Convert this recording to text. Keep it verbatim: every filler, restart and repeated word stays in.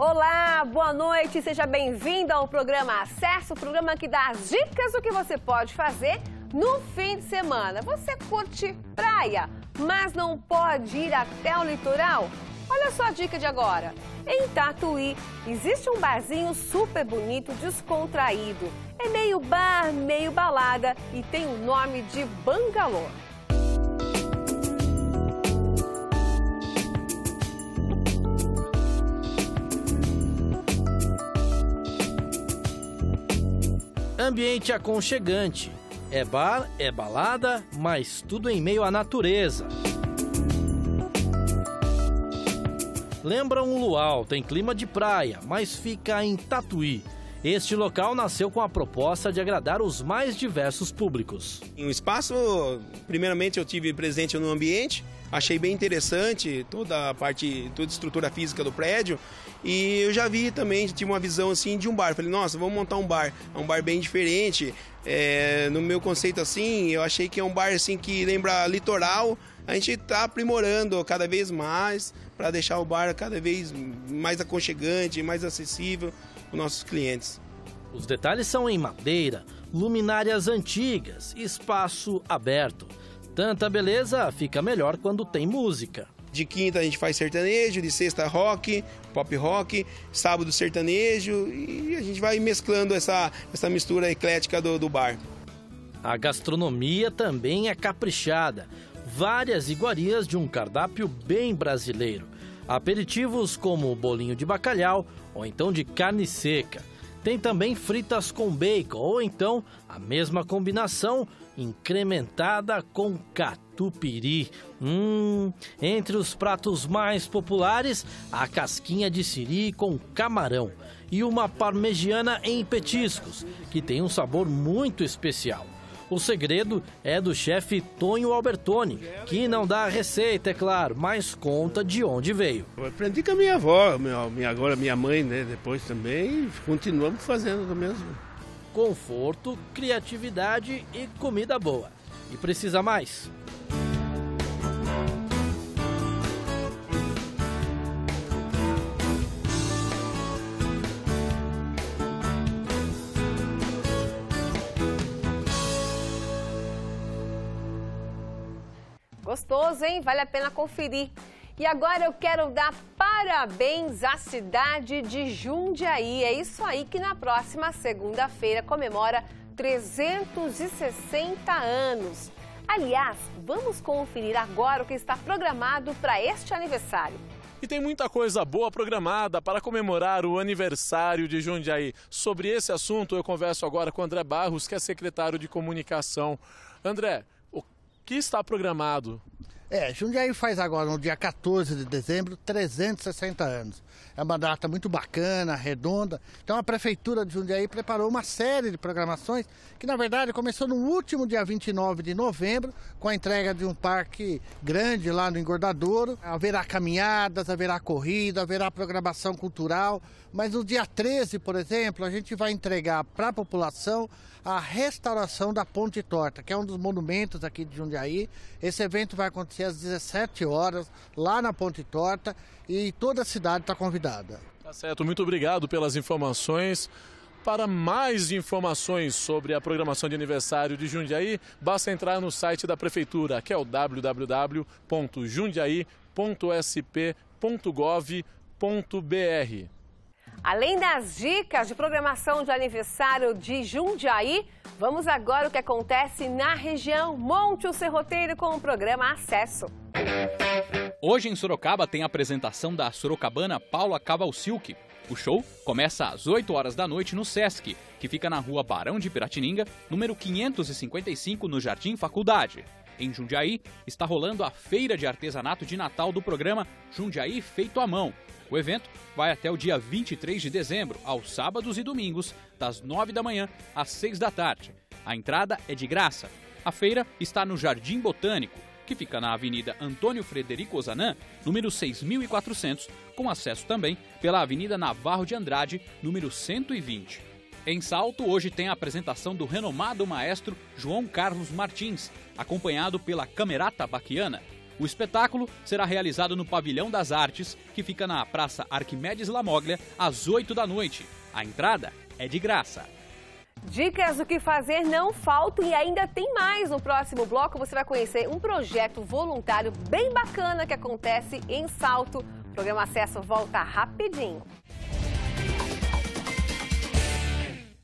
Olá, boa noite, seja bem-vindo ao programa Acesso, o programa que dá as dicas do que você pode fazer no fim de semana. Você curte praia, mas não pode ir até o litoral? Olha só a dica de agora. Em Tatuí, existe um barzinho super bonito, descontraído. É meio bar, meio balada e tem o nome de Bangalô. Ambiente aconchegante. É bar, é balada, mas tudo em meio à natureza. Lembra um luau, tem clima de praia, mas fica em Tatuí. Este local nasceu com a proposta de agradar os mais diversos públicos. O espaço, primeiramente eu tive presente no ambiente, achei bem interessante toda a parte, toda a estrutura física do prédio. E eu já vi também, tive uma visão assim de um bar. Falei, nossa, vamos montar um bar. É um bar bem diferente. É, no meu conceito assim, eu achei que é um bar assim que lembra litoral. A gente está aprimorando cada vez mais para deixar o bar cada vez mais aconchegante, mais acessível para os nossos clientes. Os detalhes são em madeira, luminárias antigas, espaço aberto. Tanta beleza fica melhor quando tem música. De quinta a gente faz sertanejo, de sexta rock, pop rock, sábado sertanejo e a gente vai mesclando essa, essa mistura eclética do, do bar. A gastronomia também é caprichada. Várias iguarias de um cardápio bem brasileiro. Aperitivos como bolinho de bacalhau ou então de carne seca. Tem também fritas com bacon ou então a mesma combinação incrementada com catupiry. Hum, entre os pratos mais populares, a casquinha de siri com camarão e uma parmegiana em petiscos, que tem um sabor muito especial. O segredo é do chefe Tonho Albertoni, que não dá a receita, é claro, mas conta de onde veio. Eu aprendi com a minha avó, minha, agora minha mãe, né, depois também, e continuamos fazendo do mesmo. Conforto, criatividade e comida boa. E precisa mais? Gostoso, hein? Vale a pena conferir. E agora eu quero dar parabéns à cidade de Jundiaí. É isso aí que na próxima segunda-feira comemora trezentos e sessenta anos. Aliás, vamos conferir agora o que está programado para este aniversário. E tem muita coisa boa programada para comemorar o aniversário de Jundiaí. Sobre esse assunto eu converso agora com André Barros, que é secretário de comunicação. André, o que está programado? É, Jundiaí faz agora, no dia quatorze de dezembro, trezentos e sessenta anos. É uma data muito bacana, redonda. Então a Prefeitura de Jundiaí preparou uma série de programações que, na verdade, começou no último dia vinte e nove de novembro, com a entrega de um parque grande lá no Engordadouro. Haverá caminhadas, haverá corrida, haverá programação cultural. Mas no dia treze, por exemplo, a gente vai entregar para a população a restauração da Ponte Torta, que é um dos monumentos aqui de Jundiaí. Esse evento vai acontecer às dezessete horas, lá na Ponte Torta, e toda a cidade está convidada. Tá certo, muito obrigado pelas informações. Para mais informações sobre a programação de aniversário de Jundiaí, basta entrar no site da Prefeitura, que é o w w w ponto jundiaí ponto s p ponto gov ponto b r. Além das dicas de programação de aniversário de Jundiaí, vamos agora ao que acontece na região. Monte o Serroteiro com o programa Acesso. Hoje em Sorocaba tem a apresentação da sorocabana Paula Cavalsilk. O show começa às oito horas da noite no Sesc, que fica na rua Barão de Piratininga, número quinhentos e cinquenta e cinco, no Jardim Faculdade. Em Jundiaí, está rolando a Feira de Artesanato de Natal do programa Jundiaí Feito à Mão. O evento vai até o dia vinte e três de dezembro, aos sábados e domingos, das nove da manhã às seis da tarde. A entrada é de graça. A feira está no Jardim Botânico, que fica na Avenida Antônio Frederico Ozanam, número seis mil e quatrocentos, com acesso também pela Avenida Navarro de Andrade, número cento e vinte. Em Salto, hoje tem a apresentação do renomado maestro João Carlos Martins, acompanhado pela Camerata Baquiana. O espetáculo será realizado no Pavilhão das Artes, que fica na Praça Arquimedes Lamoglia, às oito da noite. A entrada é de graça. Dicas do que fazer não faltam e ainda tem mais. No próximo bloco você vai conhecer um projeto voluntário bem bacana que acontece em Salto. O programa Acesso volta rapidinho.